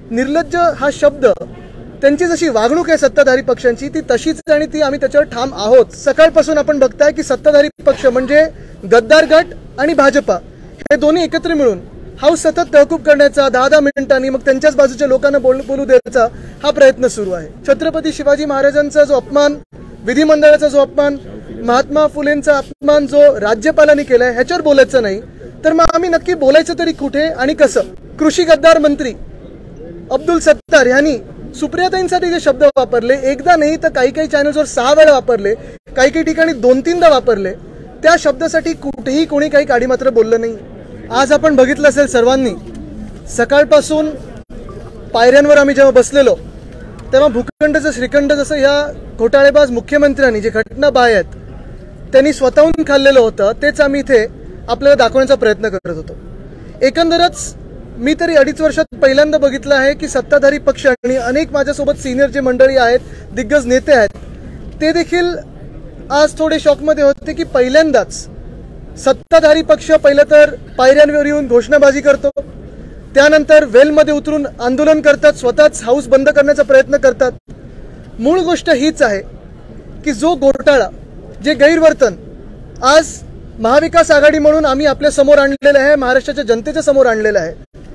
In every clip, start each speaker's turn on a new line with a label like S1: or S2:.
S1: निर्लज्ज हा शब्द, त्यांची जशी वागणूक आहे सत्ताधारी पक्षांची ती तशीच आणि ती आम्ही त्याच्यावर ठाम आहोत। सकाळपासून आपण बघताय की सत्ताधारी पक्ष म्हणजे गद्दार गट आणि भाजपा हे दोन्ही एकत्र मिळून हाऊस सतत तहकूब करण्याचा, 10-10 मिनिटांनी मग त्यांच्याच बाजूच्या लोकांना बोलू द्यायचा हा प्रयत्न सुरू आहे। छत्रपती शिवाजी महाराजांचा जो अपमान, विधिमंडळाचा जो अपमान, महात्मा फुलेंचा अपमान जो राज्यपालांनी केलाय ह्याच्यावर बोलायचं नाही तर मग आम्ही नक्की बोलायचं तरी कुठे आणि कसं? कृषी गद्दार मंत्री अब्दुल सत्तार यांनी सुप्रियाताईंसाठी जे शब्द वापरले, एकदा नाही तर काही चॅनल्सवर 6 वेळा वापरले, काही ठिकाणी 2-3दा वापरले, त्या शब्दासाठी कुठेही कोणी काही काडीमात्र बोललं नाही। आज आपण बघितलं असेल सर्वांनी, सकाळपासून पायऱ्यांवर आम्ही जेव्हा बसलेलो तेव्हा भूखंडचं श्रीखंड जसं या घोटाळेबाज मुख्यमंत्र्यांनी जे घटनाबाह्य आहेत त्यांनी स्वतःहून खाल्लेलं होतं तेच आम्ही इथे आपल्याला दाखवण्याचा प्रयत्न करत होतो। एकंदरच मी तरी 2.5 वर्षात पहिल्यांदा बघितलं आहे की सत्ताधारी पक्ष आणि अनेक माझ्यासोबत सिनियर जे मंडळी आहेत, दिग्गज नेते आहेत, ते देखील आज थोडे शॉकमध्ये होते की पहिल्यांदाच सत्ताधारी पक्ष पहिलं तर पायऱ्यांवर येऊन घोषणाबाजी करतो, त्यानंतर वेलमध्ये उतरून आंदोलन करतात, स्वतःच हाऊस बंद करण्याचा प्रयत्न करतात। मूळ गोष्ट हीच आहे की जो घोटाळा, जे गैरवर्तन आज महाविकास आघाडी म्हणून आम्ही आपल्या समोर आणलेलं आहे, महाराष्ट्राच्या जनतेच्या समोर आणलेलं आहे,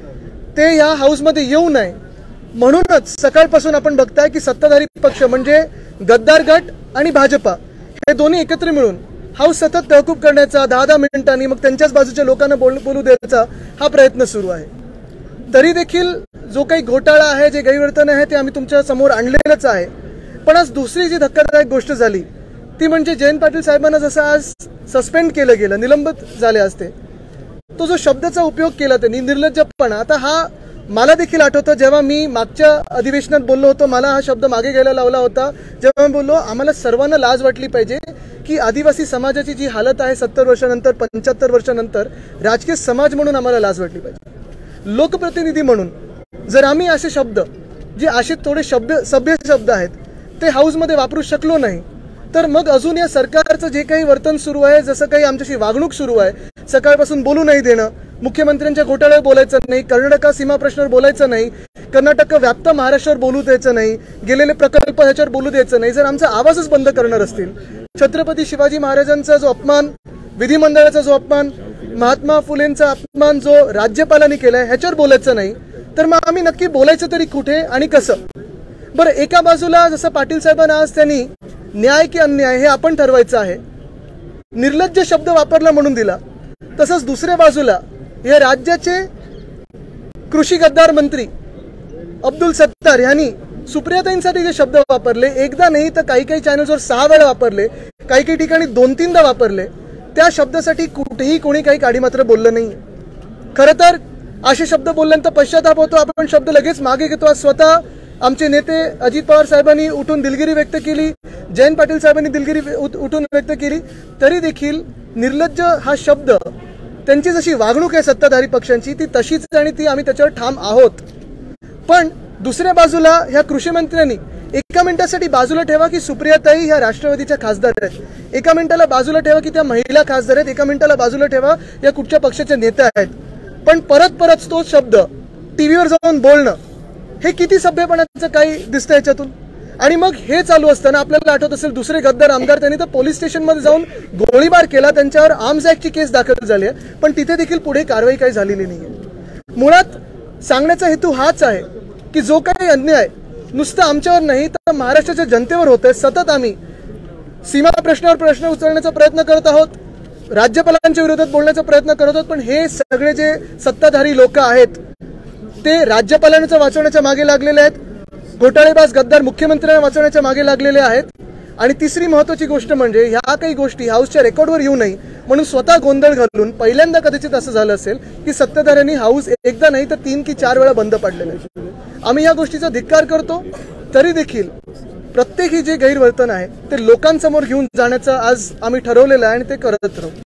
S1: ते या हाऊसमध्ये येऊ नये म्हणूनच सकाळपासून आपण बघताय की सत्ताधारी पक्ष म्हणजे गद्दार गट आणि भाजपा हे दोन्ही एकत्र मिळून हाऊस सतत तहकूब करण्याचा, 10-10 मिनिटांनी मग त्यांच्याच बाजूच्या लोकांना बोलू द्यायचा हा प्रयत्न सुरू आहे। तरी देखील जो काही घोटाळा आहे, जे गैरवर्तन आहे ते आम्ही तुमच्या समोर आणलेलंच आहे। पण आज दुसरी जी धक्कादायक गोष्ट झाली ती म्हणजे जयंत पाटील साहेबांना जसं आज सस्पेंड केलं गेलं, निलंबित झाले असते, तो जो शब्दाचा उपयोग केला त्यांनी निर्लज्जपणा, आता हा मला देखील आठवतं जेव्हा मी मागच्या अधिवेशनात बोललो होतो, मला हा शब्द मागे घ्यायला लावला होता, जेव्हा मी बोललो आम्हाला सर्वांना लाज वाटली पाहिजे की आदिवासी समाजाची जी हालत आहे 70 वर्षानंतर, 75 वर्षानंतर, राजकीय समाज म्हणून आम्हाला लाज वाटली पाहिजे। लोकप्रतिनिधी म्हणून जर आम्ही असे शब्द, जे असे थोडे सभ्य शब्द आहेत, ते हाऊसमध्ये वापरू शकलो नाही तर मग अजून या सरकारचं जे काही वर्तन सुरू आहे, जसं काही आमच्याशी वागणूक सुरू आहे, सकाळपासून बोलू नाही देणं, मुख्यमंत्र्यांच्या घोटाळ्यावर बोलायचं नाही, कर्नाटक सीमा प्रश्नावर बोलायचं नाही, कर्नाटक व्याप्त महाराष्ट्रावर बोलू द्यायचं नाही, गेलेले प्रकल्प ह्याच्यावर बोलू द्यायचं नाही, जर आमचा आवाजच बंद करणार असतील, छत्रपती शिवाजी महाराजांचा जो अपमान, विधिमंडळाचा जो अपमान, महात्मा फुलेंचा अपमान जो राज्यपालांनी केलाय ह्याच्यावर बोलायचं नाही तर मग आम्ही नक्की बोलायचं तरी कुठे आणि कसं? बरं, एका बाजूला जसं पाटील साहेबांना आज त्यांनी न्याय की अन्याय हे आपण ठरवायचं आहे, निर्लज्ज शब्द वापरला म्हणून दिला, तसंच दुसऱ्या बाजूला या राज्याचे कृषी गद्दार मंत्री अब्दुल सत्तार यांनी सुप्रियाताईंसाठी जे शब्द वापरले, एकदा नाही तर काही चॅनल्सवर 6 वेळा वापरले, काही ठिकाणी 2-3दा वापरले, त्या शब्दासाठी कुठेही कोणी काही काडीमात्र बोललं नाही। खरं तर असे शब्द बोलल्यानंतर पश्चाताप होतो, आपण शब्द लगेच मागे घेतो। आज स्वतः आमचे नेते अजित पवार साहेबांनी उठून दिलगिरी व्यक्त केली, जयंत पाटील साहेबांनी दिलगिरी उठून व्यक्त केली, तरी देखील निर्लज्ज हा शब्द, त्यांची जशी वागणूक आहे सत्ताधारी पक्षांची ती तशीच आणि ती आम्ही त्याच्यावर ठाम आहोत। पण दुसऱ्या बाजूला ह्या कृषी मंत्र्यांनी एका मिनिटासाठी बाजूला ठेवा की सुप्रियाताई ह्या राष्ट्रवादीच्या खासदार आहेत, एका मिनिटाला बाजूला ठेवा की त्या महिला खासदार आहेत, एका मिनिटाला बाजूला ठेवा या कुठच्या पक्षाच्या नेत्या आहेत, पण परत तोच शब्द टीव्हीवर जाऊन बोलणं हे किती सभ्यपणाचं काही दिसतं याच्यातून? आणि मग हे चालू असताना आपल्याला आठवत असेल दुसरे गद्दार आमदार त्यांनी तर पोलीस स्टेशनमध्ये जाऊन गोळीबार केला, त्यांच्यावर आर्म्स ऍक्टची केस दाखल झाली आहे, पण तिथे देखील पुढे कारवाई काही झालेली नाहीये। मुळात सांगण्याचा हेतू हाच आहे की जो काही अन्याय नुसतं आमच्यावर नाही तर महाराष्ट्राच्या जनतेवर होतोय, सतत आम्ही सीमा प्रश्नावर प्रश्न उचलण्याचा प्रयत्न करत आहोत, राज्यपालांच्या विरोधात बोलण्याचा प्रयत्न करत आहोत, पण हे सगळे जे सत्ताधारी लोक आहेत ते राज्यपालांचं वाचवण्याच्या मागे लागलेले आहेत, घोटाळेबाज गद्दार मुख्यमंत्र्यांना वाचवण्याच्या मागे लागलेले आहेत। आणि तिसरी महत्त्वाची गोष्ट म्हणजे ह्या काही गोष्टी हाऊसच्या रेकॉर्डवर येऊ नये म्हणून स्वतः गोंधळ घालून पहिल्यांदा कदाचित असं झालं असेल की सत्ताधाऱ्यांनी हाऊस एकदा नाही तर 3 की 4 वेळा बंद पाडलेलं आहे। आम्ही या गोष्टीचा धिक्कार करतो, तरी देखील प्रत्येक ही जे गैरवर्तन आहे ते लोकांसमोर घेऊन जाण्याचं आज आम्ही ठरवलेलं आहे आणि ते करत राहू।